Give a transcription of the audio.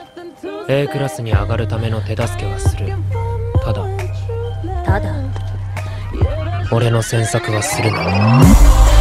A クラスに上がるための手助けはする。ただただ俺の詮索はするな。